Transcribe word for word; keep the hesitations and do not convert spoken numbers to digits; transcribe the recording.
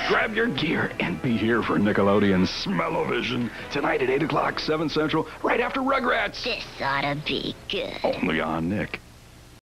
Grab your gear and be here for Nickelodeon Smell-O-Vision tonight at eight o'clock, seven Central, right after Rugrats. This ought to be good. Only on Nick.